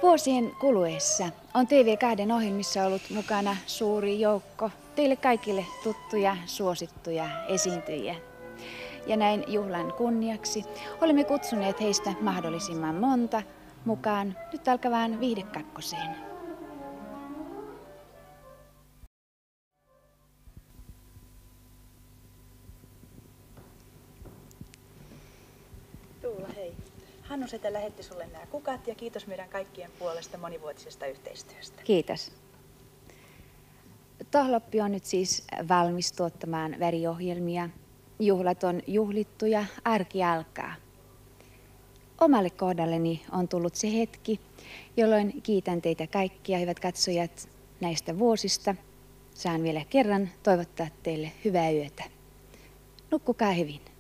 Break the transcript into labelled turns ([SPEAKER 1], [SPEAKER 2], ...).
[SPEAKER 1] Vuosien kuluessa on TV2 ohjelmissa ollut mukana suuri joukko teille kaikille tuttuja, suosittuja esiintyjiä. Ja näin juhlan kunniaksi olemme kutsuneet heistä mahdollisimman monta mukaan nyt alkavaan Viihdekakkoseen.
[SPEAKER 2] Tuula, hei. Hannu Setä lähetti sulle nämä kukat ja kiitos meidän kaikkien puolesta monivuotisesta yhteistyöstä.
[SPEAKER 1] Kiitos. Tohloppi on nyt siis valmis tuottamaan väriohjelmia. Juhlat on juhlittu ja arki alkaa. Omalle kohdalleni on tullut se hetki, jolloin kiitän teitä kaikkia, hyvät katsojat, näistä vuosista. Saan vielä kerran toivottaa teille hyvää yötä. Nukkukaa hyvin.